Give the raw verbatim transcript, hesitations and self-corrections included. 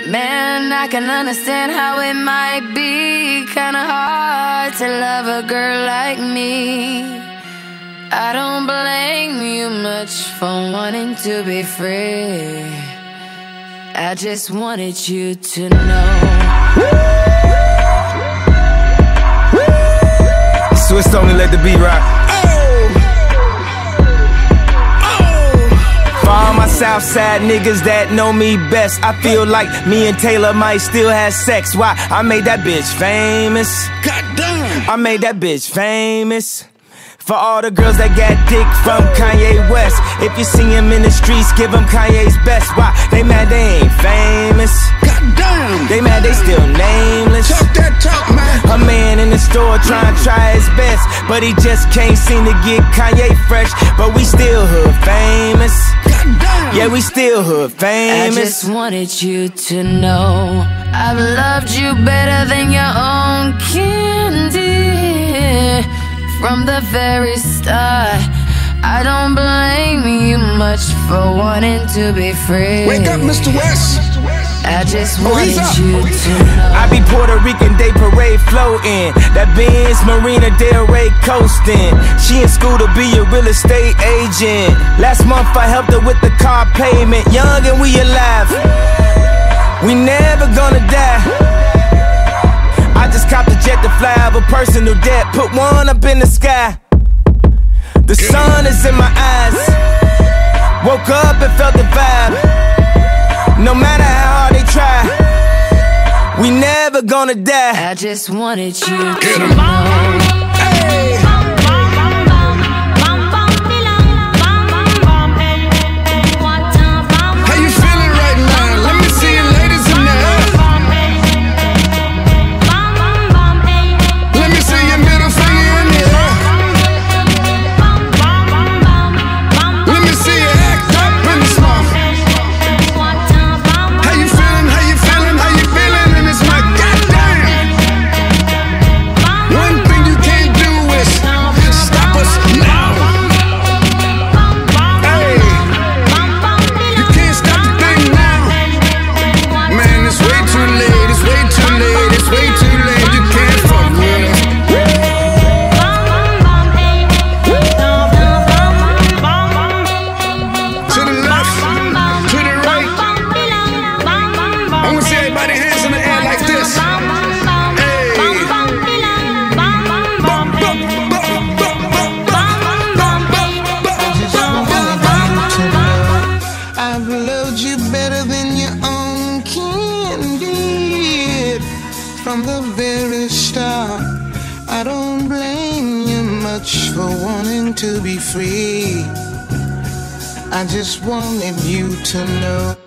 Man, I can understand how it might be kinda hard to love a girl like me. I don't blame you much for wanting to be free. I just wanted you to know. Swiss only let the beat rock. Southside niggas that know me best, I feel like me and Taylor might still have sex. Why? I made that bitch famous. Goddamn! I made that bitch famous. For all the girls that got dick from Kanye West, if you see him in the streets, give him Kanye's best. Why? They mad they ain't famous. Goddamn! They mad they still nameless. Talk that talk, man. A man in the store trying to try his best, but he just can't seem to get Kanye fresh. But we still hood famous. Yeah, we still hood famous. I just wanted you to know I've loved you better than your own candy. From the very start, I don't blame you much for wanting to be free. Wake up, Mister West. I just wanted oh, you to know I be Puerto Rican Day Parade floating, that Benz Marina Del Rey coasting. She in school to be a real estate agent. Last month I helped her with the car payment. Young and we alive, we never gonna die. I just copped a jet to fly over personal debt. Put one up in the sky. The sun is in my eyes. Woke up and felt the vibe. No matter how hard they try, we never gonna die. I just wanted you to know. Hey. From the very start, I don't blame you much for wanting to be free. I just wanted you to know.